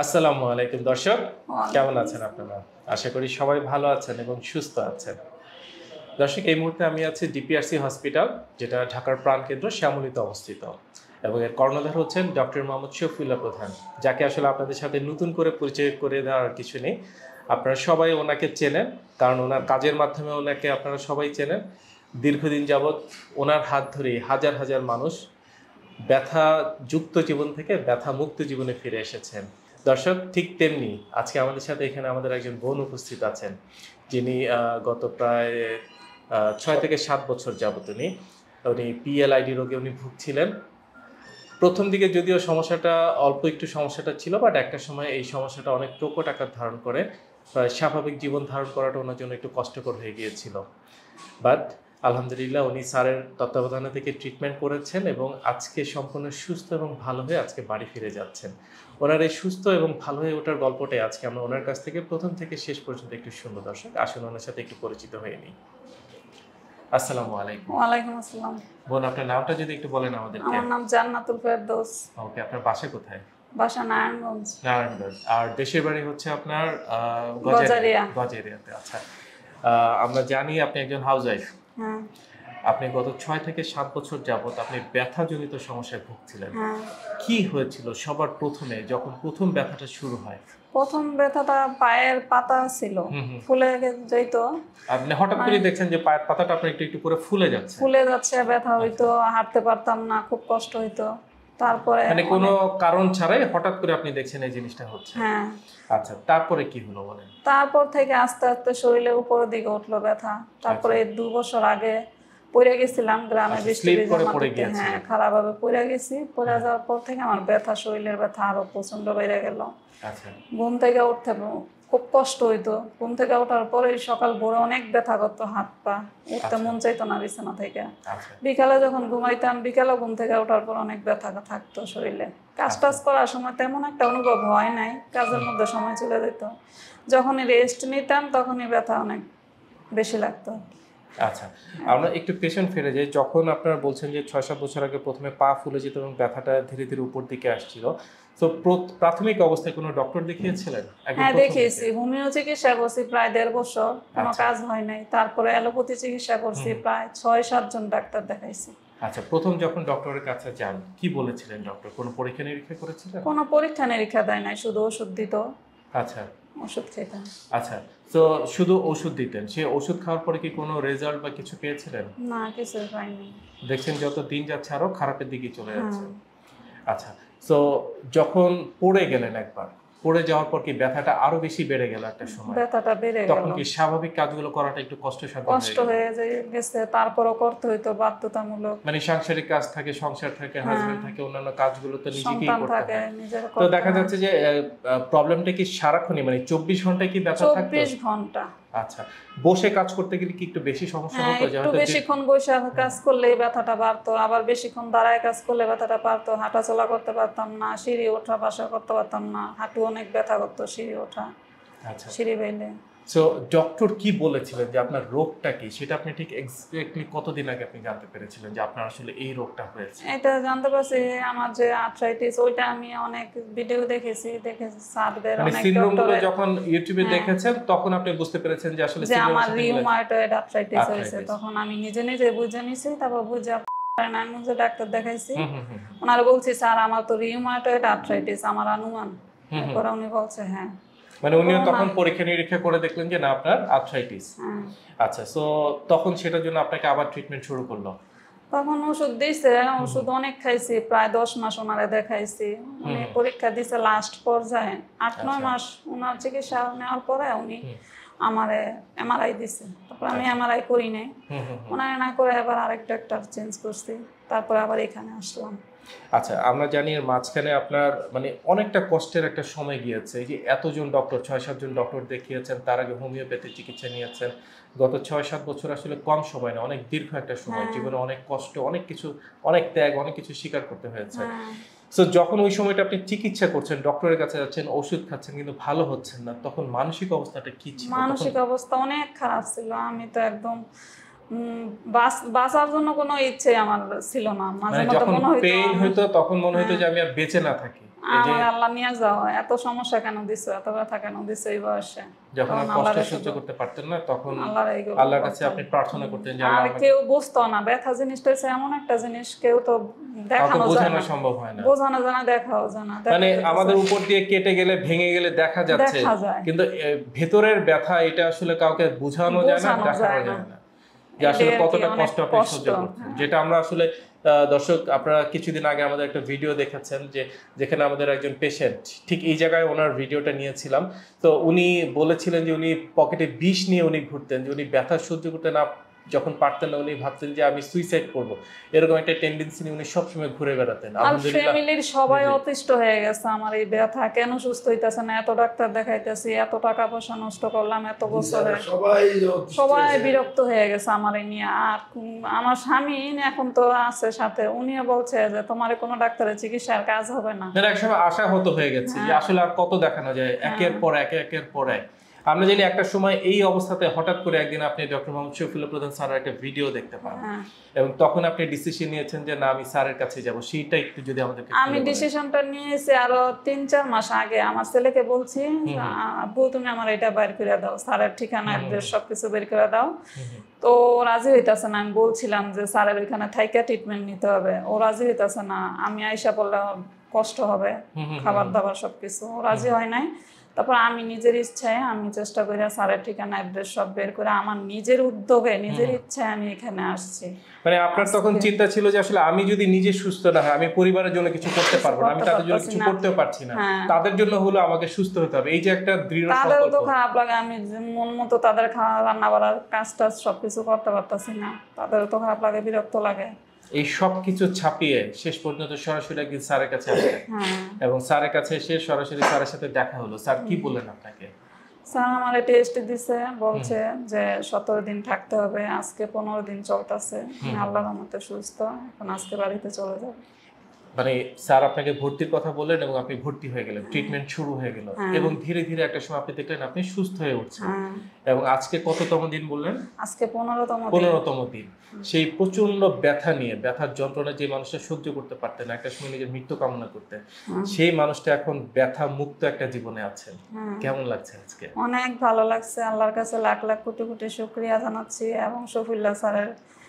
আসসালামু আলাইকুম দর্শক, কেমন আছেন আপনারা? আশা করি সবাই ভালো আছেন এবং সুস্থ আছেন। দর্শক, এই মুহূর্তে আমি আছি ডিপিআরসি হসপিটাল, যেটা ঢাকার প্রাণকেন্দ্র শ্যামলীতে অবস্থিত, এবং এর কর্ণধার হচ্ছেন ডক্টর মোহাম্মদ শফিউল্লাহ প্রধান, যাকে আসলে আপনাদের সাথে নতুন করে পরিচয় করে দেওয়ার কিছু নেই। আপনারা সবাই ওনাকে চেনেন, কারণ ওনার কাজের মাধ্যমে ওনাকে আপনারা সবাই চেনেন। দীর্ঘদিন যাবৎ ওনার হাত ধরেই হাজার হাজার মানুষ ব্যথাযুক্ত জীবন থেকে ব্যথামুক্ত জীবনে ফিরে এসেছেন। দর্শক, ঠিক তেমনি আজকে আমাদের সাথে এখানে আমাদের একজন বোন উপস্থিত আছেন, যিনি গত প্রায় 6 থেকে 7 বছর যাবত উনি PLID রোগে উনি ভুগছিলেন। প্রথম দিকে যদিও সমস্যাটা অল্প একটু সমস্যাটা ছিল, বাট একটা সময় এই সমস্যাটা অনেক প্রকট আকার ধারণ করে স্বাভাবিক জীবন ধারণ করাটা ওনার জন্য একটু কষ্টকর হয়ে গিয়েছিল। বাট আলহামদুলিল্লাহ উনি স্যারের তত্ত্বাবধানে থেকে ট্রিটমেন্ট করেছেন এবং আজকে সম্পূর্ণ সুস্থ এবং ভালো হয়ে আজকে বাড়ি ফিরে যাচ্ছেন। ওনার এই সুস্থ এবং ভালো হয়ে ওঠার গল্পটাই আজকে আমরা ওনার কাছ থেকে প্রথম থেকে শেষ পর্যন্ত একটু শুনবো। দর্শক, আসুন ওনার সাথে একটু পরিচিত হয়ে নিই। আসসালামু আলাইকুম। ওয়ালাইকুম আসসালাম। বোন, আপনার নামটা যদি একটু বলেন আমাদেরকে। আমার নাম জান্নাতুল ফেরদৌস। ওকে, আপনার বাসা কোথায়? বাসা নারায়ণগঞ্জ। নারায়ণগঞ্জ। আর দেশের বাড়ি হচ্ছে আপনার গজারিয়াতে। আচ্ছা, আমরা জানি আপনি একজন হাউসওয়াইফ। হ্যাঁ। আপনি গত 6 থেকে 7 বছর যাবত আপনি ব্যথাজনিত সমস্যায় ভুগছিলেন। হ্যাঁ। কি হয়েছিল সবার প্রথমে, যখন প্রথম ব্যথাটা শুরু হয়? প্রথম ব্যথাটা পায়ের পাতা ছিল, ফুলে যেত। আপনি হঠাৎ করে দেখছেন যে পায়ের পাতাটা আপনার একটু একটু করে ফুলে যাচ্ছে। ব্যথা হইতো, হাঁটতে পারতাম না, খুব কষ্ট হইতো। তারপরে মানে কোনো কারণ ছাড়াই হঠাৎ করে আপনি দেখছেন এই জিনিসটা হচ্ছে। হ্যাঁ। আচ্ছা, তারপরে কি হলো বলেন? তারপর থেকে আস্তে আস্তে শরীরের উপরের দিকে উঠলো ব্যথা। তারপরে 2 বছর আগে পড়ে গেছিলাম গ্রামে, বৃষ্টি হ্যাঁ, খারাপভাবে পড়ে গেছি। পড়ে যাওয়ার পর থেকে আমার ব্যথা, শরীরের ব্যথা আরো প্রচন্ড বেড়ে গেল। আচ্ছা। ঘুম থেকে উঠতে খুব কষ্ট হইতো। ঘুম থেকে ওঠার পরে সকাল ভোরে অনেক ব্যথা করতো, হাত পা উঠতে মন চাইতো না বিছানা থেকে। বিকালে যখন ঘুমাইতাম, বিকালে ঘুম থেকে ওঠার পর অনেক ব্যথা থাকতো শরীরে। কাজ টাজ করার সময় তেমন একটা অনুভব হয় নাই, কাজের মধ্যে সময় চলে যেত। যখনই রেস্ট নিতাম তখনই ব্যথা অনেক বেশি লাগতো। আচ্ছা, আমরা একটু পেশেন্ট ফিরে যাই। যখন আপনারা বলছেন যে 6-7 বছর আগে প্রথমে পা ফুলে যেত এবং ব্যথাটা ধীরে ধীরে উপর দিকে আসছিল, তো প্রাথমিক অবস্থায় কোনো ডক্টর দেখিয়েছিলেন? হ্যাঁ, দেখিয়েছি। হোমিও চিকিৎসা করছি প্রায় 1.5 বছর, কোনো কাজ হয় নাই। তারপরে অ্যালোপ্যাথি চিকিৎসা করছি, প্রায় 6-7 জন ডাক্তার দেখাইছি। আচ্ছা, প্রথম যখন ডক্টরের কাছে যান কি বলেছিলেন ডক্টর? কোনো পরীক্ষা নিরীক্ষা করেছিলেন? কোনো পরীক্ষা নিরীক্ষা দেয় নাই, শুধু ওষুধ দিত। আচ্ছা, ওষুধ খেতাম। আচ্ছা, তো শুধু ওষুধ দিতেন। সেই ওষুধ খাওয়ার পরে কি কোনো রেজাল্ট বা কিছু পেয়েছিলেন? না, কিছু পাইনি। দেখছেন যত দিন যাচ্ছে আরো খারাপের দিকে চলে যাচ্ছে। আচ্ছা, তো যখন পড়ে গেলেন, একবার পড়ে যাওয়ার পর কি ব্যথাটা আরো বেশি বেড়ে গেল? একটা সময় ব্যথাটা বেড়ে গেল, তখন কি স্বাভাবিক কাজগুলো করাটা একটু কষ্ট হয়ে গেছে। তারপরও করতে হইতো বাধ্যতামূলক। মানে সাংসারিক কাজ থাকে, সংসার থাকে, হাজবেন্ড থাকে, অন্যান্য কাজগুলো তো নিজেকেই করতে হয়। তো দেখা যাচ্ছে যে প্রবলেমটা কি সারাক্ষণই, মানে 24 ঘন্টা কি ব্যথা থাকতো? 24 ঘন্টা। আচ্ছা, বসে কাজ করতে গেলে কি একটু বেশি সমস্যা হতো? একটু বেশিক্ষণ বসে কাজ করলে ব্যথাটা বাড়তো, আবার বেশিক্ষণ দাঁড়ায় কাজ করলে ব্যথাটা বাড়তো। হাঁটাচলা করতে পারতাম না, সিঁড়ি ওঠা বসা করতে পারতাম না, হাঁটু অনেক ব্যথা করতো সিঁড়ি ওঠা। আচ্ছা, সিঁড়ি বেলে। সো ডক্টর কি বলেছিলেন যে আপনার রোগটা কি, সেটা আপনি ঠিক এক্স্যাক্টলি কতদিন আগে আপনি জানতে পেরেছিলেন যে আপনার আসলে এই রোগটা হয়েছে? এটা জানতে পারছি আমার যে আর্থ্রাইটিস, ওইটা আমি অনেক ভিডিও দেখেছি স্যারদের, অনেক সিনড্রোমগুলো যখন ইউটিউবে দেখেছেন তখন আপনি বুঝতে পেরেছেন যে আসলে আমার রিউমাটয়েড আর্থ্রাইটিস হয়েছে। তখন আমি নিজে বুঝে নিয়েছি, তারপর বুঝে নারায়ণগঞ্জে ডাক্তার দেখাইছি। ওনারা বলছি, স্যার আমার তো রিউমাটয়েড আর্থ্রাইটিস, আমার অনুমান। তারপর উনি বলছে হ্যাঁ, মানে উনিও তখন পরীক্ষা নিরীক্ষা করে দেখলেন যে না আপনার আর্থ্রাইটিস। আচ্ছা, সো তখন সেটার জন্য আপনাকে আবার ট্রিটমেন্ট শুরু করলো? তখন ওষুধ দিয়েছে, ওষুধ অনেক খাইছি, প্রায় 10 মাস ওনারে দেখাইছি। উনি পরীক্ষা দিয়েছে লাস্ট পর্যায়ে 8-9 মাস ওনার চিকিৎসা নেওয়ার পরে উনি আমারে এমআরআই দিছে। তারপর আমি এমআরআই করি নাই, ওনারে না করে আবার আরেক ডাক্তার চেঞ্জ করছি, তারপরে আবার এখানে আসলাম। আচ্ছা, আমরা জানি এর মাঝখানে আপনার মানে অনেকটা কষ্টের একটা সময় গিয়েছে। এই যে এতজন ডক্টর, 6-7 জন ডক্টর দেখিয়েছেন, তার আগে হোমিওপ্যাথি চিকিৎসা নিয়েছেন। গত 6-7 বছর আসলে কম সময় না, অনেক দীর্ঘ একটা সময়। জীবনে অনেক কষ্ট, অনেক কিছু, অনেক ত্যাগ, অনেক কিছু স্বীকার করতে হয়েছে। সো যখন ওই সময়টা আপনি চিকিৎসা করছেন, ডক্টরের কাছে যাচ্ছেন, ওষুধ খাচ্ছেন, কিন্তু ভালো হচ্ছেন না, তখন মানসিক অবস্থাটা কি ছিল? মানসিক অবস্থা অনেক খারাপ ছিল। আমি তো একদম বাঁচার জন্য কোনো ইচ্ছে আমার ছিল না। মাঝে মধ্যে মনে হইতো পেইন হইতো, তখন মনে হইতো যে আমি আর বেঁচে না থাকি। আমার আল্লাহ নিয়ে যাও, এত সমস্যা কেন দিছো, এত ব্যথা কেন দিছো এই বয়সে? যখন কষ্ট সহ্য করতে পারতেন না তখন আল্লাহর কাছে আপনি প্রার্থনা করতেন যে আর কেউ বুঝতো না ব্যথা জিনিসটা হচ্ছে এমন একটা জিনিস, কেউ তো দেখানো যায় না, সম্ভব হয় না, বোঝানো যায় না, দেখাও যায় না। মানে আমাদের উপর দিয়ে কেটে গেলে ভেঙে গেলে দেখা যাচ্ছে, কিন্তু ভেতরের ব্যথা এটা আসলে কাউকে বোঝানো যায় না, দেখানো যায় না যে আসলে কতটা কষ্ট আপনি সহ্য করছেন। যেটা আমরা আসলে দর্শক আপনারা কিছুদিন আগে আমাদের একটা ভিডিও দেখেছেন যে যেখানে আমাদের একজন পেশেন্ট, ঠিক এই জায়গায় ওনার ভিডিওটা নিয়েছিলাম, তো উনি বলেছিলেন যে উনি পকেটে বিষ নিয়ে উনি ঘুরতেন, যে উনি ব্যথা সহ্য করতে না যখন পারতেন না উনি ভাবতেন যে আমি সুইসাইড করব, এরকম একটা টেন্ডেন্সি নিয়ে উনি সবসময় ঘুরে বেড়াতেন। আর ফ্যামিলির সবাই অতিষ্ঠ হয়ে গেছে আমার এই ব্যথা কেন সুস্থ হইতেছে না, এত ডাক্তার দেখাইতেছি, এত টাকা পয়সা নষ্ট করলাম এত বছরে, সবাই বিরক্ত হয়ে গেছে আমার এই নিয়ে। আর আমার স্বামী এখন তো আছে সাথে, উনিও বলছে যে তোমার কোনো ডাক্তারের চিকিৎসার কাজ হবে না। একসময় আশা হতে হয়ে গেছে যে আসলে আর কত দেখানো যায়, একের পর একের পর এক। আমরা জানি একটা সময় এই অবস্থাতে হঠাৎ করে একদিন আপনি ডক্টর মোহাম্মদ শফিউল্লাহ প্রধান স্যারের একটা ভিডিও দেখতে পান, এবং তখন আপনি ডিসিশন নিয়েছেন যে না আমি স্যারের কাছে যাব, সেইটা একটু যদি আমাদেরকে। আমি ডিসিশনটা নিয়েছি আরো 3-4 মাস আগে। আমার ছেলেকে বলছি আব্বু তুমি আমার এটা বের করে দাও, স্যারের ঠিকানা অ্যাড্রেস সবকিছু বের করে দাও। তো রাজি হইতাছে না। আমি বলছিলাম যে স্যারের ওইখানে থাইকা ট্রিটমেন্ট নিতে হবে, ও রাজি হইতাছে না। আমি আইসা বললে কষ্ট হবে, খাবার দাবার সবকিছু, ও রাজি হয় নাই। তারপর আমি নিজের ইচ্ছায় আমি চেষ্টা করি স্যারের ঠিকানা অ্যাড্রেস সব বের করে আমার নিজের উদ্যোগে নিজের ইচ্ছায় আমি এখানে আসছি। মানে আপনার তখন চিন্তা ছিল যে আসলে আমি যদি নিজে সুস্থ না হয় আমি পরিবারের জন্য কিছু করতে পারবো না, আমি তাদের জন্য কিছু করতেও পারছি না, তাদের জন্য হলো আমাকে সুস্থ হতে হবে, এই যে একটা দৃঢ় সংকল্প। তাদেরও তো খারাপ লাগে, আমি মন মতো তাদের খাওয়া রান্না বাড়ার কাজ টাজ সবকিছু করতে পারতাছি না, তাদেরও তো খারাপ লাগে, বিরক্ত লাগে। এই সব কিছু ছাপিয়ে শেষ পর্যন্ত সরাসরি একদিন স্যারের কাছে আসে, এবং স্যারের কাছে এসে সরাসরি স্যারের সাথে দেখা হলো। স্যার কি বললেন আপনাকে? স্যার আমার টেস্ট দিছে, বলছে যে 17 দিন থাকতে হবে, আজকে 15 দিন চলতেছে, আল্লাহর রহমতে সুস্থ, এখন আজকে বাড়িতে চলে যাব। মানে স্যার আপনাকে ভর্তির কথা বললেন এবং আপনি ভর্তি হয়ে গেলেন, ট্রিটমেন্ট শুরু হয়ে গেল, এবং ধীরে ধীরে একটা সময় আপনি দেখলেন আপনি সুস্থ হয়ে উঠছেন, এবং আজকে কততম দিন বললেন? আজকে 15তম দিন। সেই প্রচন্ড ব্যথা নিয়ে, ব্যথার যন্ত্রণা যে মানুষটা সহ্য করতে পারতেন না, একটা সময় নিজের মৃত্যু কামনা করতেন, সেই মানুষটা এখন ব্যথা মুক্ত একটা জীবনে আছেন। কেমন লাগছে আজকে? অনেক ভালো লাগছে, আল্লাহর কাছে লাখ লাখ কোটি কোটি শুকরিয়া জানাচ্ছি, এবং শফিউল্লাহ স্যারের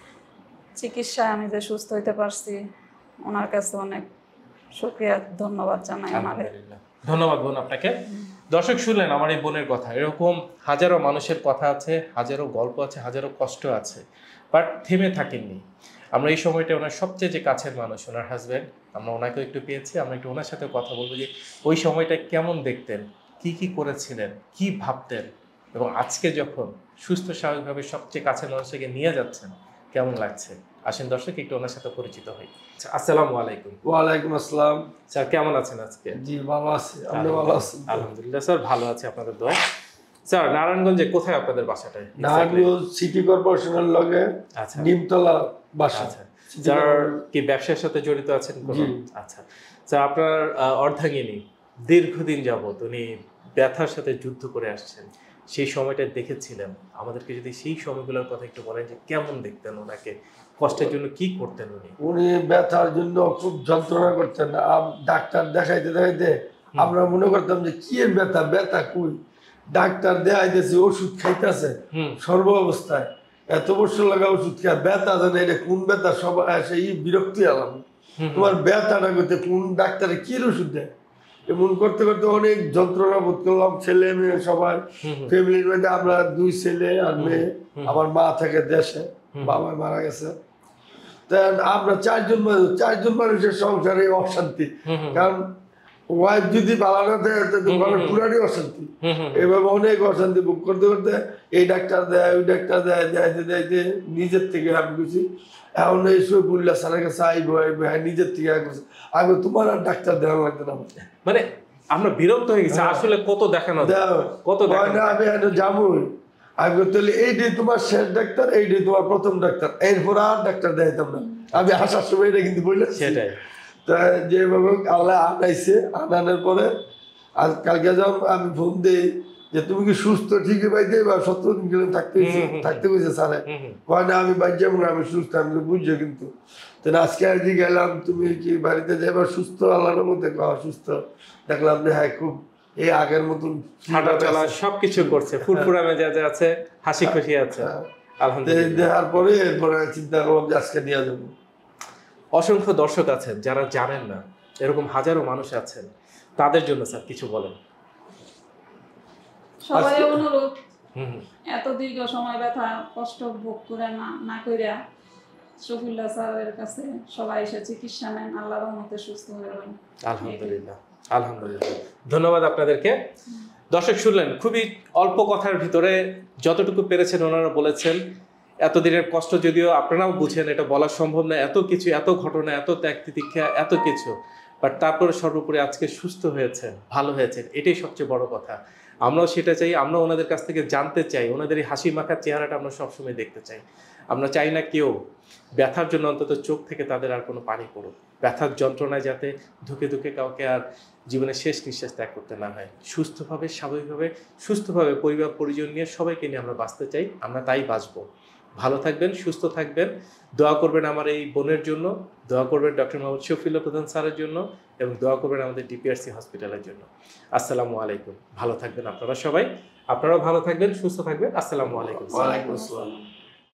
চিকিৎসায় আমি যে সুস্থ হইতে পারছি ওনার কাছে অনেক শুকরিয়া, ধন্যবাদ জানাই আমাদের। ধন্যবাদ বোন আপনাকে। দর্শক শুনলেন আমার এই বোনের কথা, এরকম হাজারো মানুষের কথা আছে, হাজারো গল্প আছে, হাজারো কষ্ট আছে, বাট থেমে থাকেননি। আমরা এই সময়টা ওনার সবচেয়ে যে কাছের মানুষ, ওনার হাজব্যান্ড, আমরা ওনাকেও একটু পেয়েছি, আমরা একটু ওনার সাথে কথা বলবো যে ওই সময়টা কেমন দেখতেন, কি করেছিলেন, কি ভাবতেন, এবং আজকে যখন সুস্থ স্বাভাবিকভাবে সবচেয়ে কাছের মানুষকে নিয়ে যাচ্ছেন কেমন লাগছে। আসেন দর্শক একটু ওনার সাথে পরিচিত হই। আসসালামু আলাইকুম। ওয়ালাইকুম আসসালাম। স্যার কেমন আছেন আজকে? জি ভালো আছি, আপনি ভালো আছেন? আলহামদুলিল্লাহ স্যার, ভালো আছি আপনাদের দোয়ায়। স্যার নারায়ণগঞ্জে কোথায় আপনাদের বাসাটা? নারায়ণগঞ্জ সিটি কর্পোরেশনের লগে নিমতলা বাসা। স্যার কি ব্যবসার সাথে জড়িত আছেন? আচ্ছা স্যার, আপনার অর্ধাঙ্গিনী দীর্ঘদিন যাবত উনি ব্যথার সাথে যুদ্ধ করে আসছেন, সেই সময়টা দেখেছিলেন, আমাদেরকে যদি সেই সময়গুলোর কথা একটু বলেন যে কেমন দেখতেন ওনাকে, কষ্টের জন্য কি করতেন উনি? উনি ব্যথার জন্য খুব যন্ত্রণা করতেন, ডাক্তার দেখাইতে দেখাইতে আমরা মনে করতাম যে কি এর ব্যথা, ব্যথা কই, ডাক্তার দেখাইতেছে, ওষুধ খাইতেছে সর্ব অবস্থায়, এত বছর লাগা ওষুধ খায়, ব্যথা জানে এটা কোন ব্যথা, সব সেই বিরক্তি আলাম তোমার ব্যথাটা করতে, কোন ডাক্তারে কি ওষুধ দেয়, এমন করতে করতে অনেক যন্ত্রণা বোধ করলাম। ছেলে মেয়ে সবাই, ফ্যামিলির মধ্যে আমরা 2 ছেলে আর মেয়ে, আমার মা থাকে দেশে, বাবা মারা গেছে, তাই আমরা 4 জন মানুষের সংসারে অশান্তি, কারণ ওয়াইফ যদি ভালো না দেয় পুরানি অশান্তি, এভাবে অনেক অশান্তি ভোগ করতে করতে এই ডাক্তার দেয় ওই ডাক্তার দেয়, দেয় নিজের থেকে আমি বুঝি এখন এই শফিউল্লাহ স্যারের কাছে আইবো নিজের থেকে আগে তোমার আর ডাক্তার দেওয়া লাগতো না। মানে আমরা বিরক্ত হয়ে গেছি আসলে, কত দেখানো কত আমি যাবোই, আমি তাহলে এইটাই তোমার শেষ ডাক্তার, এইটাই তোমার প্রথম ডাক্তার, এরপর আর ডাক্তার দেখাইতাম না। আমি আসার সময় এটা কিন্তু বললাম সেটাই। তা যেভাবে আল্লাহ আনাইছে, আনানোর পরে আর কালকে যখন আমি ফোন দিই যে তুমি কি সুস্থ ঠিকই পাইতে বা 17 দিন গেলে থাকতে কইছে স্যারে, কয় না আমি বাইর যাবো না, আমি সুস্থ, আমি তো বুঝছো। কিন্তু আজকে আজ গেলাম, তুমি কি বাড়িতে যাইবা সুস্থ? আল্লাহর মধ্যে খাওয়া সুস্থ, দেখলাম যে হ্যাঁ খুব এই আগের মতন হাঁটা চলা সবকিছু করছে, ফুরফুরা মেজাজে আছে, হাসি খুশি আছে। আলহামদুলিল্লাহ। দেওয়ার পরে এরপরে চিন্তা করলাম যে আজকে নিয়ে যাবো। অসংখ্য দর্শক আছেন যারা জানেন না, এরকম হাজারো মানুষ আছেন, তাদের জন্য স্যার কিছু বলেন। সবাই অনুরোধ, এত দীর্ঘ সময় ব্যথা কষ্ট ভোগ করে না কইরা শফিউল্লাহ স্যারের কাছে সবাই এসে চিকিৎসা নেন, আল্লাহর রহমতে সুস্থ হয়ে যাবেন। আলহামদুলিল্লাহ, আলহামদুলিল্লাহ, ধন্যবাদ আপনাদেরকে। দর্শক শুনলেন, খুবই অল্প কথার ভিতরে যতটুকু পেরেছেন ওনারা বলেছেন। এতদিনের কষ্ট যদিও আপনারাও বুঝেন, এটা বলা সম্ভব না, এত কিছু, এত ঘটনা, এত ত্যাগ তিতিক্ষা, এত কিছু, বাট তারপরে সর্বোপরি আজকে সুস্থ হয়েছেন, ভালো হয়েছেন, এটাই সবচেয়ে বড় কথা। আমরাও সেটা চাই, আমরা ওনাদের কাছ থেকে জানতে চাই, ওনাদের এই হাসি মাখার চেহারাটা আমরা সবসময় দেখতে চাই। আমরা চাই না কেউ ব্যথার জন্য অন্তত চোখ থেকে তাদের আর কোনো পানি পড়ুক, ব্যথার যন্ত্রণায় যাতে ধুকে ধুকে কাউকে আর জীবনের শেষ নিঃশ্বাস ত্যাগ করতে না হয়। সুস্থভাবে, স্বাভাবিকভাবে, সুস্থভাবে পরিবার পরিজন নিয়ে সবাইকে নিয়ে আমরা বাঁচতে চাই, আমরা তাই বাঁচবো। ভালো থাকবেন, সুস্থ থাকবেন, দোয়া করবেন আমার এই বোনের জন্য, দোয়া করবেন ডক্টর মোহাম্মদ শফিউল্লাহ প্রধান স্যারের জন্য, এবং দোয়া করবেন আমাদের ডিপিআরসি হসপিটালের জন্য। আসসালামু আলাইকুম। ভালো থাকবেন আপনারা সবাই, আপনারাও ভালো থাকবেন, সুস্থ থাকবেন। আসসালামু আলাইকুম। ওয়ালাইকুম আসসালাম।